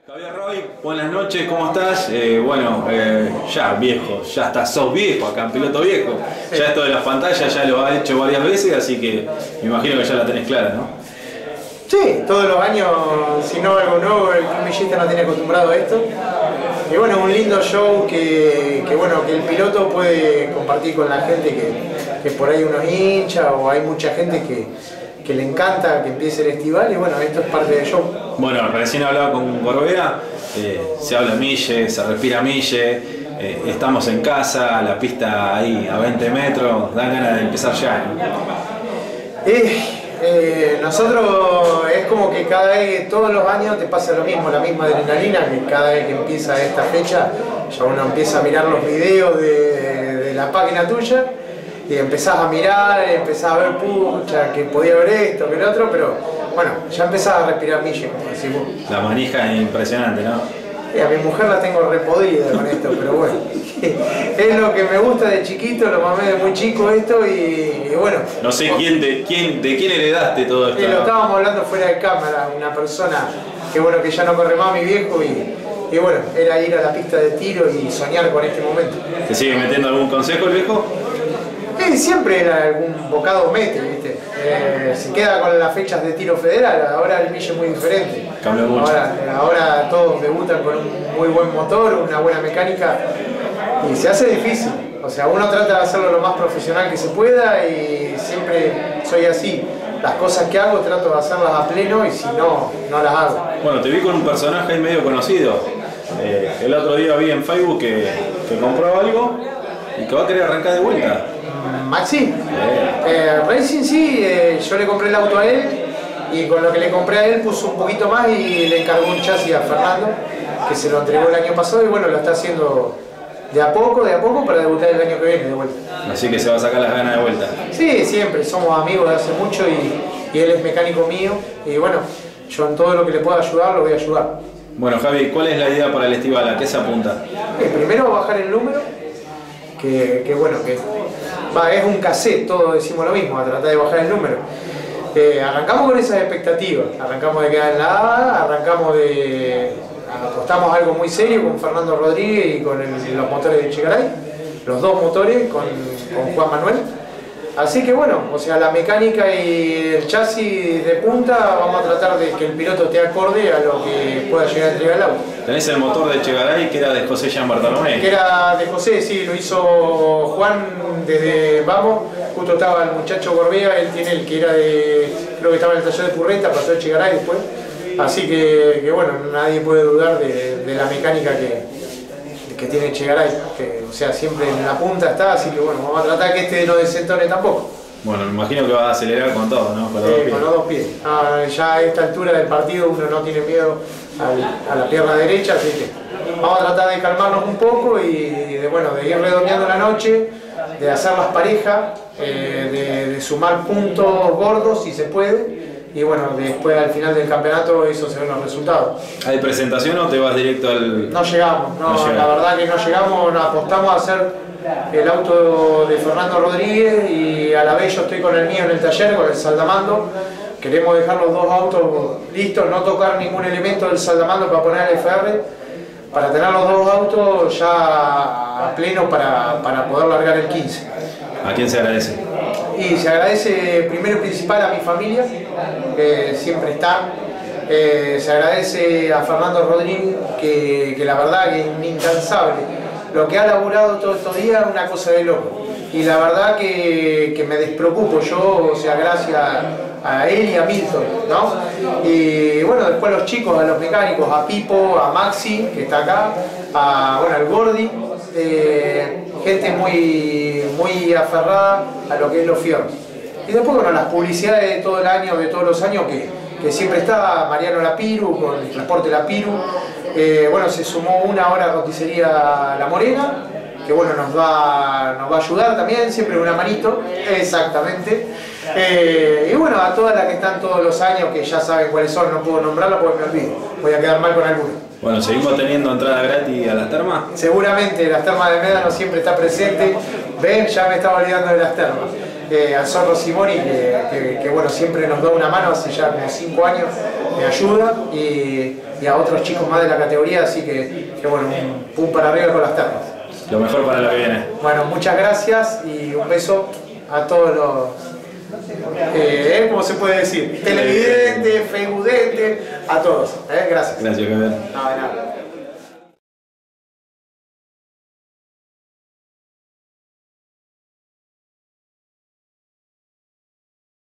Javier Roy, buenas noches, ¿cómo estás? Ya viejo, sos viejo acá en Piloto Viejo. Sí. Ya esto de las pantallas ya lo has hecho varias veces, así que me imagino que ya la tenés clara, ¿no? Sí, todos los años, si no algo nuevo, el Club Villista no tiene acostumbrado a esto. Y bueno, un lindo show que el piloto puede compartir con la gente que por ahí uno es hincha o hay mucha gente que le encanta que empiece el estival y bueno, esto es parte del show. Bueno, recién hablaba con Gorbea, se habla mille, se respira mille, estamos en casa, la pista ahí a 20 metros, dan ganas de empezar ya, ¿no? Nosotros es como que todos los años te pasa lo mismo, la misma adrenalina, que cada vez que empieza esta fecha ya uno empieza a mirar los videos de la página tuya y empezás a mirar, empezás a ver, pucha, que podía haber esto, que el otro, pero bueno, ya empezás a respirar mille, como decís vos. La manija es impresionante, ¿no? A mi mujer la tengo repodrida con esto, pero bueno, es lo que me gusta de chiquito, lo mamé de muy chico esto y bueno. No sé de quién heredaste todo esto. Lo estábamos hablando fuera de cámara, una persona que bueno, que ya no corre más, mi viejo, y bueno, era ir a la pista de tiro y soñar con este momento. ¿Te sigue metiendo algún consejo el viejo? Siempre era algún bocado mete, ¿viste? Se queda con las fechas de tiro federal, ahora el mille es muy diferente. Cambió mucho. Ahora todos debutan con un muy buen motor, una buena mecánica y se hace difícil. O sea, uno trata de hacerlo lo más profesional que se pueda y siempre soy así. Las cosas que hago trato de hacerlas a pleno y si no, no las hago. Bueno, te vi con un personaje ahí medio conocido. El otro día vi en Facebook que compró algo y que va a querer arrancar de vuelta. Maxi, Racing sí, yo le compré el auto a él y con lo que le compré a él puso un poquito más y le encargó un chasis a Fernando que se lo entregó el año pasado y bueno, lo está haciendo de a poco para debutar el año que viene de vuelta. Así que se va a sacar las ganas de vuelta. Sí, siempre, somos amigos de hace mucho y él es mecánico mío y bueno, yo en todo lo que le pueda ayudar lo voy a ayudar. Bueno Javi, ¿cuál es la idea para el estival? ¿A qué se apunta? Primero bajar el número, es un cassette, todos decimos lo mismo, a tratar de bajar el número. Arrancamos con esas expectativas, arrancamos de quedar en la A, apostamos algo muy serio con Fernando Rodríguez y con los motores de Chegaray, los dos motores con Juan Manuel. Así que bueno, o sea, la mecánica y el chasis de punta vamos a tratar de que el piloto esté acorde a lo que pueda llegar a entregar el auto. Tenés el motor de Chegaray que era de José Jean Bartolomé. Que era de José, sí, lo hizo Juan desde Vamos, justo estaba el muchacho Gorbea, él tiene el que era creo que estaba en el taller de Purreta, pasó de Chegaray después. Así que bueno, nadie puede dudar de la mecánica que tiene Chegaray, o sea, siempre en la punta está, así que bueno, vamos a tratar que este no desentone tampoco. Bueno, me imagino que va a acelerar con todo, ¿no? Con los dos pies. Ya a esta altura del partido uno no tiene miedo a la pierna derecha, así que vamos a tratar de calmarnos un poco y de ir redondeando la noche, de hacer las parejas, de sumar puntos gordos si se puede. Y bueno, después al final del campeonato eso se ven los resultados. ¿Hay presentación o te vas directo al...? No llegamos, la verdad que no llegamos, apostamos a hacer el auto de Fernando Rodríguez y a la vez yo estoy con el mío en el taller, con el saldamando. Queremos dejar los dos autos listos, no tocar ningún elemento del saldamando para poner el FR, para tener los dos autos ya a pleno para poder largar el 15. ¿A quién se agradece? Y se agradece primero y principal a mi familia, que siempre está. Se agradece a Fernando Rodríguez, que la verdad que es un incansable. Lo que ha laburado todos estos días es una cosa de loco. Y la verdad que me despreocupo yo, o sea, gracias a él y a Milton, ¿no? Y bueno, después los chicos, a los mecánicos, a Pipo, a Maxi, que está acá, al Gordi. Gente muy aferrada a lo que es los fierros. Y después, bueno, las publicidades de todo el año, de todos los años, que siempre está Mariano Lapiru, con el transporte Lapiru. Bueno, se sumó una ahora roticería La Morena, que bueno, nos va a ayudar también, siempre una manito, exactamente. Y bueno, a todas las que están todos los años, que ya saben cuáles son, no puedo nombrarlas porque me olvido, voy a quedar mal con alguno. Bueno, ¿seguimos teniendo entrada gratis a las termas? Seguramente, las termas de Médano siempre está presente. Ven, ya me estaba olvidando de las termas. al Zorro Simoni, que bueno, siempre nos da una mano, hace ya como 5 años, me ayuda, y a otros chicos más de la categoría, así que bueno, un pum para arriba con las ternas. Lo mejor para lo que viene. Bueno, muchas gracias y un beso a todos los, ¿cómo se puede decir? Televidentes, feudentes, a todos. Gracias. Gracias, Gabriel. No, de nada.